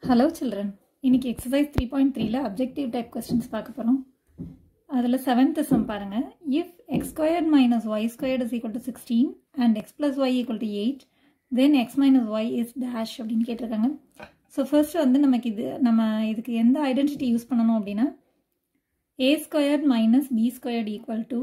Hello children. இன்னைக்கு exercise 3.3ல objective type questions பார்க்க போறோம். அதுல 7th sum பாருங்க. If x squared minus y squared is equal to 16 and x plus y equal to 8, then x minus y is dash அப்படினு கேட்டிருக்காங்க. So first வந்து நமக்கு இதுக்கு எந்த ஐடென்டிட்டி யூஸ் பண்ணனும் அப்படினா a squared minus b squared equal to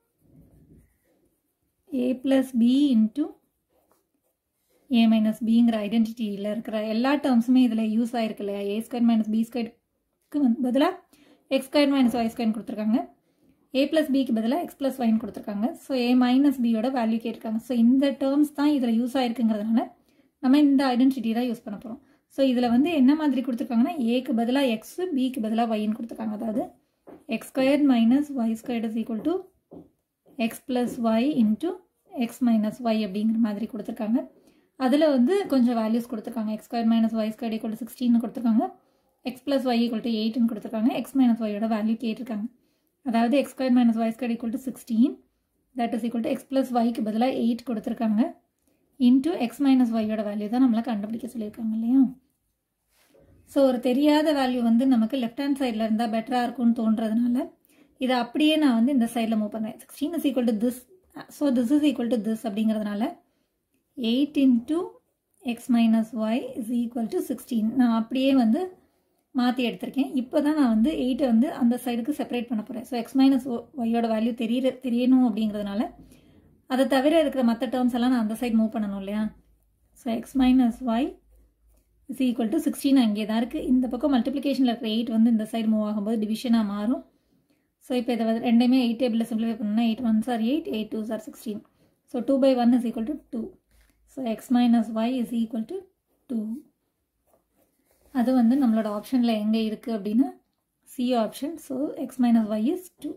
a plus b into a minus b ங்கிற ஐடென்டிட்டியில் இருக்கிற எல்லா டேர்ம்ஸுமே இதில் யூஸ் ஆகிருக்கு இல்லையா a squared minus b squaredக்கு வந்து பதிலாக x squared minus y squared கொடுத்துருக்காங்க a plus bக்கு பதிலாக x plus y கொடுத்துருக்காங்க ஸோ a minus bயோட வேல்யூ கேட்டிருக்காங்க ஸோ இந்த டேர்ம்ஸ் தான் இதில் யூஸ் ஆகிருக்குங்கிறதுனால நம்ம இந்த ஐடென்டிட்டி தான் யூஸ் பண்ண போகிறோம் ஸோ இதில் வந்து என்ன மாதிரி கொடுத்துருக்காங்கன்னா ஏக்கு பதிலாக x bக்கு பதிலாக yன்னு கொடுத்துருக்காங்க அதாவது x squared minus y squared is equal to x plus y into x minus y அப்படிங்கிற மாதிரி கொடுத்துருக்காங்க அதில் வந்து கொஞ்சம் வேல்யூஸ் கொடுத்துருக்காங்க x squared minus y squared equal to 16 கொடுத்துருக்காங்க x plus y equal to 8 கொடுத்துருக்காங்க x minus y யோட வேல்யூ கேட்டிருக்காங்க அதாவது x squared minus y squared equal to 16 that is equal to x plus yக்கு பதிலாக 8 கொடுத்துருக்காங்க into x minus y யோட value தான் நம்மளை கண்டுபிடிக்க சொல்லியிருக்காங்க இல்லையா ஸோ ஒரு தெரியாத வேல்யூ வந்து நமக்கு லெஃப்ட் ஹேண்ட் சைடில் இருந்தால் பெட்டராக இருக்கும்னு தோன்றதுனால இதை அப்படியே நான் வந்து இந்த சைடில் மூவ் பண்ணேன் 16 is equal to this so this is equal to this அப்படிங்கிறதுனால 8 into x minus y is equal to 16 நான் அப்படியே வந்து மாற்றி எடுத்திருக்கேன் இப்போ தான் நான் வந்து 8 வந்து அந்த சைடுக்கு செப்பரேட் பண்ண போகிறேன் ஸோ x minus yயோட வேல்யூ தெரியணும் அப்படிங்கிறதுனால அதை தவிர இருக்கிற மற்ற டேர்ம்ஸ் எல்லாம் நான் அந்த சைடு மூவ் பண்ணணும் இல்லையா so x minus y is equal to 16 அங்கே தான் இருக்குது இந்த பக்கம் மல்டிப்ளிகேஷனில் இருக்கிற 8 வந்து இந்த சைடு மூவ் ஆகும்போது டிவிஷனாக மாறும் ஸோ இப்போ இதை வந்து ரெண்டையுமே 8 டேபிளில் சிம்பிளிஃபை பண்ணணும்னா 8 1s are 8 8 2s are 16 so 2 by 1 is equal to 2 so x minus y is equal to 2 அது வந்து நம்மளோட ஆப்ஷனில் எங்கே இருக்குது அப்படின்னா C option so x minus y is 2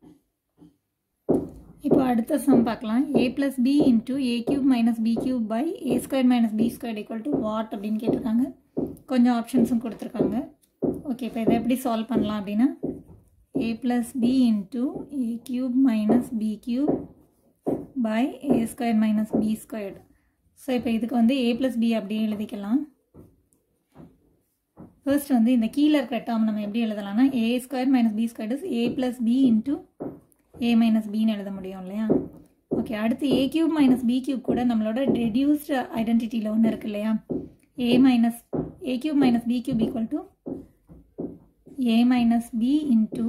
இப்போ அடுத்த சம் பார்க்கலாம் a plus b into a cube minus b cube by a squared minus b squared equal to what அப்படின்னு கேட்டிருக்காங்க கொஞ்சம் ஆப்ஷன்ஸும் கொடுத்துருக்காங்க ஓகே இப்போ இதை எப்படி சால்வ் பண்ணலாம் அப்படின்னா a plus b into a cube minus b cube by a squared minus b squared so இப்போ இதுக்கு வந்து a plus b அப்படியே எழுதிக்கலாம் ஃபர்ஸ்ட் வந்து இந்த கீழே இருக்கிற டேர்ம் நம்ம எப்படி எழுதலாம்னா a squared minus b squared is a plus b into a minus bன்னு எழுத முடியும் இல்லையா ஓகே அடுத்து a cube minus b cube கூட நம்மளோட ரெடியூஸ்டு ஐடென்டிட்டியில் ஒன்று இருக்கு இல்லையா a cube minus b cube equal to a minus b into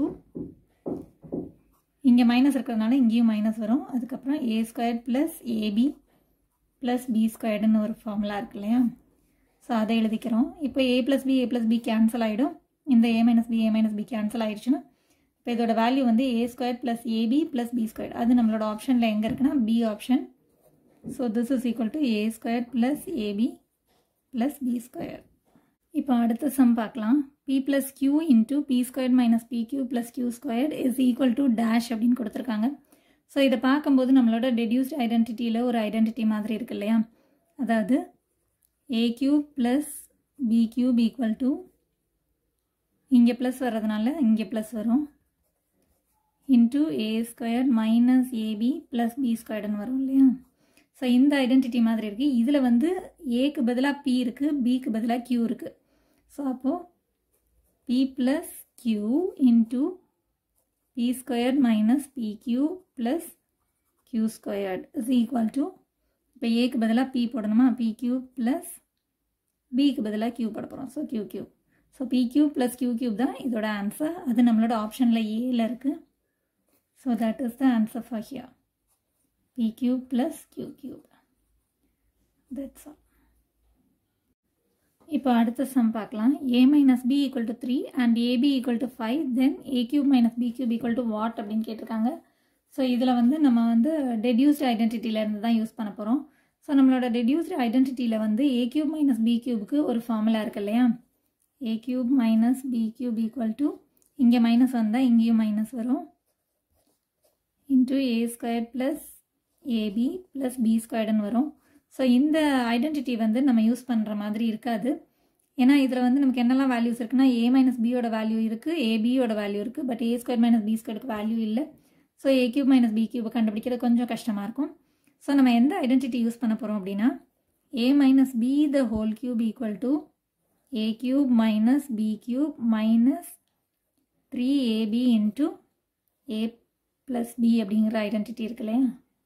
இங்கே மைனஸ் இருக்கிறதுனால இங்கேயும் மைனஸ் வரும் அதுக்கப்புறம் a squared plus ab plus b ஸ்கொயர்டுன்னு ஒரு ஃபார்முலா இருக்கு இல்லையா ஸோ அதை எழுதிக்கிறோம் இப்போ a plus b கேன்சல் ஆகிடும் இந்த a minus b கேன்சல் ஆகிடுச்சுன்னா இப்போ இதோட வேல்யூ வந்து a squared plus ab plus b squared அது நம்மளோட ஆப்ஷனில் எங்கே இருக்குன்னா b option so this is equal to a squared plus ab plus b squared இப்போ அடுத்த சம் பார்க்கலாம் p plus q into p squared minus pq plus q squared is equal to dash அப்படின்னு கொடுத்துருக்காங்க ஸோ இதை பார்க்கும்போது நம்மளோட reduced ஐடென்டிட்டியில் ஒரு identity மாதிரி இருக்கு இல்லையா அதாவது a cube plus b cube equal to இங்கே ப்ளஸ் வர்றதுனால இங்கே ப்ளஸ் வரும் into a squared minus ab plus b squaredன்னு வரும் இல்லையா ஸோ இந்த ஐடென்டிட்டி மாதிரி இருக்குது இதில் வந்து ஏக்கு பதிலாக p இருக்குது பிக்கு பதிலாக q இருக்குது ஸோ அப்போது p plus q into p squared minus pq plus q squared is equal to இப்போ ஏக்கு பதிலாக p போடணுமா pq plus bக்கு பதிலாக q போட போகிறோம் so q cube so pq plus q cube தான் இதோட ஆன்சர் அது நம்மளோட ஆப்ஷனில் ஏல இருக்குது so that is the answer for here pq plus q cube that's all இப்போ அடுத்த சம் பார்க்கலாம் a minus b equal to 3 and ab equal to 5 then a cube minus b cube equal to what அப்படின்னு கேட்டிருக்காங்க so இதில் வந்து நம்ம வந்து reduced ஐடென்டிட்டியிலேருந்து தான் யூஸ் பண்ண போகிறோம் ஸோ நம்மளோட ரெடியூஸ்டு ஐடென்டிட்டியில் வந்து a cube minus b cubeக்கு ஒரு ஃபார்முலா இருக்கு இல்லையா a cube minus b cube equal to இங்கே மைனஸ் வந்தால் இங்கேயும் மைனஸ் வரும் into a squared plus ab plus b squaredன்னு வரும் ஸோ இந்த ஐடென்டிட்டி வந்து நம்ம யூஸ் பண்ணுற மாதிரி இருக்காது ஏன்னா இதில் வந்து நமக்கு என்னெல்லாம் வேல்யூஸ் இருக்குன்னா a minus bயோட வேல்யூ இருக்குது abயோட வேல்யூ இருக்குது but a squared minus b squaredக்கு வேல்யூ இல்லை so a cube minus b cube கண்டுபிடிக்கிறது கொஞ்சம் கஷ்டமாக இருக்கும் ஸோ நம்ம எந்த ஐடென்டிட்டி யூஸ் பண்ண போகிறோம் அப்படின்னா a minus b the whole cube equal to a cube minus b cube minus 3ab into a plus b அப்படிங்கிற ஐடென்டிட்டி இருக்கு இல்லையா,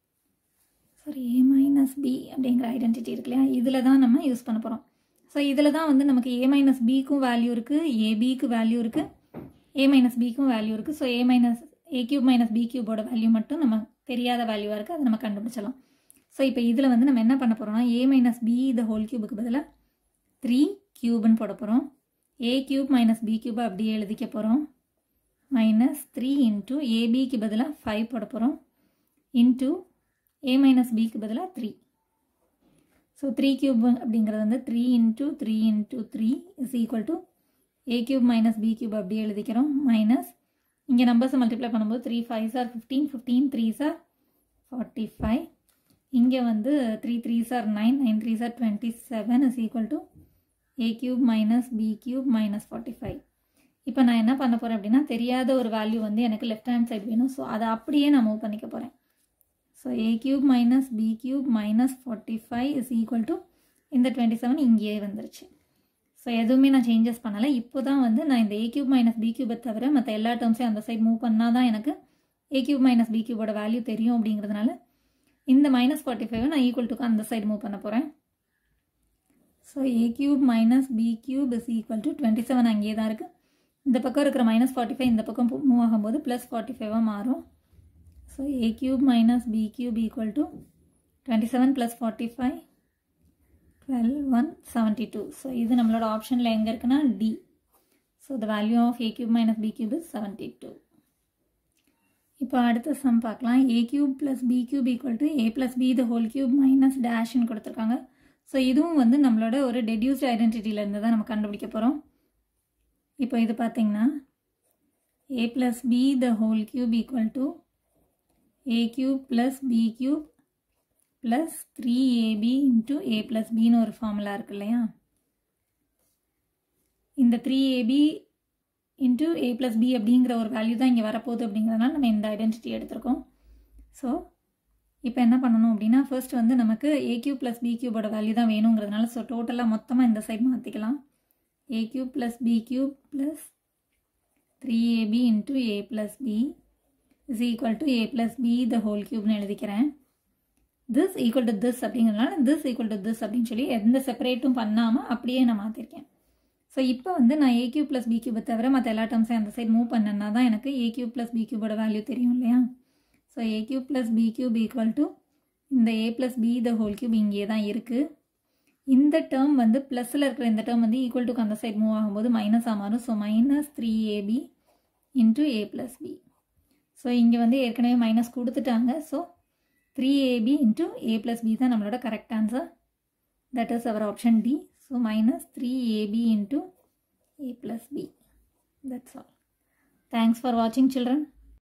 சாரி a minus b அப்படிங்கிற ஐடென்டிட்டி இருக்கு இல்லையா, இதில் தான் நம்ம யூஸ் பண்ண போகிறோம். ஸோ இதில் தான் வந்து நமக்கு a minus bக்கும் வேல்யூ இருக்குது, abக்கு வேல்யூ இருக்குது, a minus bக்கும் வேல்யூ இருக்குது. So a cube minus b cubeோட வேல்யூ மட்டும் நம்ம தெரியாத வேல்யூவாக இருக்குது, அதை நம்ம கண்டுபிடிச்சலாம். ஸோ இப்போ இதில் வந்து நம்ம என்ன பண்ண போகிறோம்னா a minus b the whole cubeக்கு பதிலாக 3 cube போட போகிறோம். a cube minus b cube அப்படியே எழுதிக்க போகிறோம். minus 3 into abக்கு பதிலாக 5 போட போகிறோம் into a minus bக்கு பதிலாக 3. ஸோ 3 cube அப்படிங்கிறது வந்து 3 into 3 into 3 is equal to a cube minus b cube அப்படியே எழுதிக்கிறோம். மைனஸ் இங்கே நம்பர்ஸை மல்டிப்ளை பண்ணும்போது 3 5s are 15, 15 3s are 45. இங்கே வந்து 3 3s are 9, 9 3s are 27 is equal to a cube minus b cube minus 45. இப்போ நான் என்ன பண்ண போகிறேன் அப்படின்னா, தெரியாத ஒரு வேல்யூ வந்து எனக்கு லெஃப்ட் ஹேண்ட் சைடு வேணும். ஸோ அதை அப்படியே நான் மூவ் பண்ணிக்க போகிறேன். So a cube minus b cube minus 45 is equal to இந்த 27 இங்கேயே வந்துருச்சு. ஸோ எதுவுமே நான் சேஞ்சஸ் பண்ணலை. இப்போ தான் வந்து நான் இந்த a cube minus b cube தவிர மற்ற எல்லா டேர்ம்ஸையும் அந்த சைடு மூவ் பண்ணால் தான் எனக்கு a cube minus b cubeோட வேல்யூ தெரியும். அப்படிங்கிறதுனால இந்த மைனஸ் 45 நான் ஈக்குவல் டுக்கு அந்த சைடு மூவ் பண்ண போகிறேன். So a cube minus b cube is equal to 27 அங்கேயே தான் இருக்குது. இந்த பக்கம் இருக்கிற மைனஸ் 45 இந்த பக்கம் மூவ் ஆகும்போது ப்ளஸ் 45 மாறும். So a cube minus b cube equal to 27 plus 45 12 1 72. So இது நம்மளோட ஆப்ஷனில் எங்கே இருக்குன்னா D. So the value of a cube minus b cube is 72. இப்போ அடுத்த சம் பார்க்கலாம். a cube plus b cube equal to a plus b the whole cube minus dashன்னு கொடுத்துருக்காங்க. So இதுவும் வந்து நம்மளோட ஒரு டெடியூஸ்ட் ஐடென்டிட்டியிலேருந்து தான் நம்ம கண்டுபிடிக்க போகிறோம். இப்போ இது பார்த்தீங்கன்னா a plus b the whole cube equal to a cube plus b cube plus 3ab into a plus bன்னு ஒரு ஃபார்முலா இருக்கு இல்லையா. இந்த 3ab into a plus b அப்படிங்கிற ஒரு வேல்யூ தான் இங்கே வரப்போகுது. அப்படிங்கிறதுனால நம்ம இந்த ஐடென்டிட்டி எடுத்திருக்கோம். ஸோ இப்போ என்ன பண்ணணும் அப்படின்னா, ஃபர்ஸ்ட் வந்து நமக்கு a cube plus b cubeோட வேல்யூ தான் வேணுங்கிறதுனால ஸோ டோட்டலாக மொத்தமாக இந்த சைடு மாற்றிக்கலாம். a cube plus b cube plus 3ab into a plus b is equal to a plus b the whole cubeன்னு எழுதிக்கிறேன். this equal to this அப்படிங்கிறதுனால this equal to this அப்படின்னு சொல்லி எந்த செப்பரேட்டும் பண்ணாமல் அப்படியே நான் மாற்றிருக்கேன். ஸோ இப்போ வந்து நான் a cube plus b cube தவிர மற்ற எல்லா டேர்ம்ஸையும் அந்த சைடு மூவ் பண்ணேன்னா தான் எனக்கு a cube plus b cubeோட வேல்யூ தெரியும் இல்லையா. So a cube plus b cube equal to இந்த a plus b the whole cube இங்கே தான் இருக்குது. இந்த டேர்ம் வந்து ப்ளஸில் இருக்கிற இந்த டேர்ம் வந்து ஈக்குவல் டுக்கு அந்த சைடு மூவ் ஆகும்போது மைனஸாக மாறும். So minus 3ab into a plus b. So இங்கே வந்து ஏற்கனவே மைனஸ் கொடுத்துட்டாங்க. So 3ab into a plus b தான் நம்மளோட correct answer. That is our option D. So minus 3ab into a plus b. That's all. Thanks for watching, children.